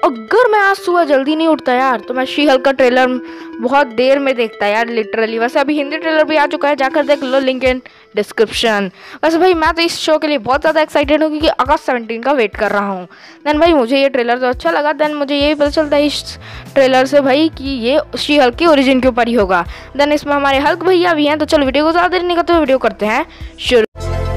अगर मैं आज सुबह जल्दी नहीं उठता यार तो मैं शी हल्क का ट्रेलर बहुत देर में देखता यार, लिटरली। वैसे अभी हिंदी ट्रेलर भी आ चुका है, जाकर देख लो, लिंक इन डिस्क्रिप्शन। वैसे भाई मैं तो इस शो के लिए बहुत ज़्यादा एक्साइटेड हूँ क्योंकि अगस्त 17 का वेट कर रहा हूँ। देन भाई मुझे ये ट्रेलर तो अच्छा लगा। देन मुझे ये भी पता चलता है इस ट्रेलर से भाई कि ये शी हल्क की ओरिजिन के ऊपर ही होगा। देन इसमें हमारे हल्क भैया भी हैं। तो चलो वीडियो को ज़्यादा देर नहीं करते, वीडियो करते हैं शुरू।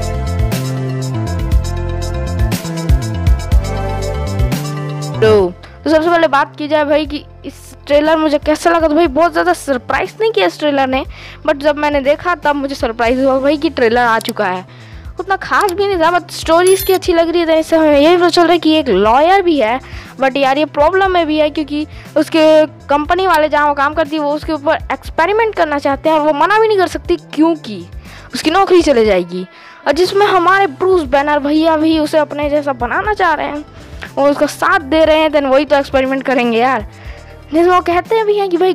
तो सबसे पहले बात की जाए भाई कि इस ट्रेलर मुझे कैसा लगा, तो भाई बहुत ज़्यादा सरप्राइज नहीं किया इस ट्रेलर ने, बट जब मैंने देखा तब मुझे सरप्राइज हुआ भाई कि ट्रेलर आ चुका है। उतना खास भी नहीं था, बट स्टोरी इसकी अच्छी लग रही है। इससे हमें यही पता चल रहा है कि एक लॉयर भी है, बट यार ये प्रॉब्लम में भी है क्योंकि उसके कंपनी वाले जहाँ वो काम करती है वो उसके ऊपर एक्सपेरिमेंट करना चाहते हैं और वो मना भी नहीं कर सकती क्योंकि उसकी नौकरी चले जाएगी। और जिसमें हमारे ब्रूस बैनर भैया भी उसे अपने जैसा बनाना चाह रहे हैं, वो उसका साथ दे रहे हैं। देन वही तो एक्सपेरिमेंट करेंगे यार। जैसे वो कहते हैं भी हैं कि भाई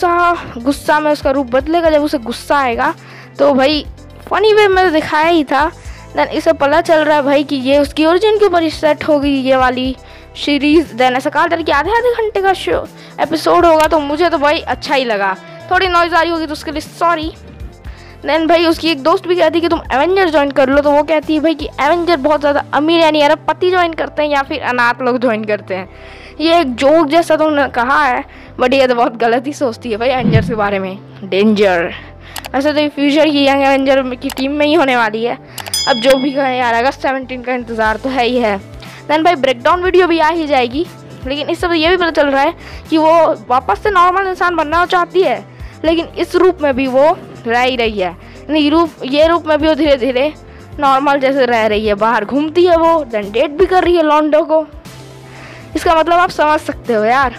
गुस्सा में उसका रूप बदलेगा, जब उसे गुस्सा आएगा तो भाई फनी वे में दिखाया ही था। देन इसे पता चल रहा है भाई कि ये उसकी ओरिजिन के ऊपर ही सेट होगी ये वाली सीरीज़। देन ऐसा कहा था कि आधे घंटे का शो एपिसोड होगा, तो मुझे तो भाई अच्छा ही लगा। थोड़ी नॉइज़ आ रही होगी तो उसके लिए सॉरी। देन भाई उसकी एक दोस्त भी कहती है कि तुम एवेंजर ज्वाइन कर लो, तो वो कहती है भाई कि एवेंजर बहुत ज़्यादा अमीर यानी अरबपति ज्वाइन करते हैं या फिर अनाथ लोग ज्वाइन करते हैं। ये एक जोक जैसा तुमने कहा है, बट ये तो बहुत गलत ही सोचती है भाई एवेंजर्स के बारे में। डेंजर। वैसे तो ये फ्यूचर की यंग एवेंजर की टीम में ही होने वाली है। अब जो भी कहें यार, अगस्त 17 का इंतज़ार तो है ही है। देन भाई ब्रेकडाउन वीडियो भी आ ही जाएगी, लेकिन इस सब ये भी पता चल रहा है कि वो वापस से नॉर्मल इंसान बनना चाहती है, लेकिन इस रूप में भी वो रह ही रही है। ये रूप में भी वो धीरे धीरे नॉर्मल जैसे रह रही है, बाहर घूमती है वो, देन डेट भी कर रही है लॉन्डो को। इसका मतलब आप समझ सकते हो यार।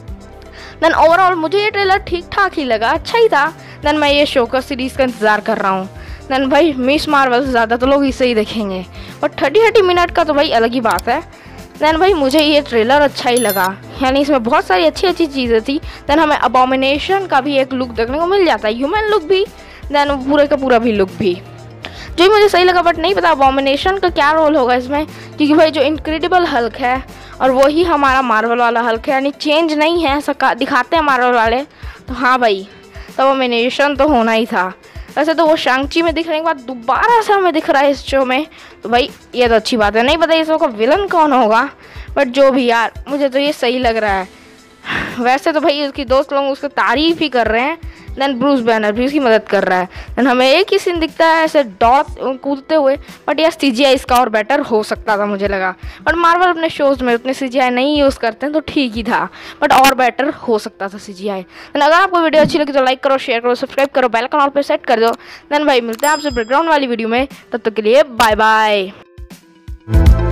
देन ओवरऑल मुझे ये ट्रेलर ठीक ठाक ही लगा, अच्छा ही था। देन मैं ये शो का सीरीज़ का इंतज़ार कर रहा हूँ। देन भाई मिस मार्वल से ज़्यादा तो लोग इसे ही देखेंगे, बट 30 मिनट का तो भाई अलग ही बात है। देन भाई मुझे ये ट्रेलर अच्छा ही लगा, यानी इसमें बहुत सारी अच्छी चीज़ें थी। देन हमें अबॉमिनेशन का भी एक लुक देखने को मिल जाता है, ह्यूमन लुक भी, देन पूरे का पूरा भी लुक भी, जो मुझे सही लगा। बट नहीं पता अबॉमिनेशन का क्या रोल होगा इसमें, क्योंकि भाई जो इनक्रेडिबल हल्क है और वही हमारा मार्वल वाला हल्क है, यानी चेंज नहीं है, ऐसा दिखाते हैं मार्वल वाले। तो हाँ भाई, तो अबॉमिनेशन तो होना ही था। वैसे तो वो शांग-ची में दिखने के बाद दोबारा से हमें दिख रहा है इस शो में, तो भाई ये तो अच्छी बात है। नहीं पता इस शो का विलन कौन होगा, बट जो भी यार मुझे तो ये सही लग रहा है। वैसे तो भाई उसकी दोस्त लोग उसकी तारीफ ही कर रहे हैं। देन ब्रूस बैनर भी उसकी मदद कर रहा है। देन हमें एक ही सीन दिखता है ऐसे कूदते हुए, बट यार CGI इसका और बेटर हो सकता था मुझे लगा। बट मार्वल अपने शोज़ में उतने CGI नहीं यूज़ करते हैं तो ठीक ही था, बट और बेटर हो सकता था CGI। देन अगर आपको वीडियो अच्छी लगी तो लाइक करो, शेयर करो, सब्सक्राइब करो, बेल आइकन ऑल पे सेट कर दो। देन भाई मिलते हैं आपसे बैकग्राउंड वाली वीडियो में, तब तक के लिए बाय बाय।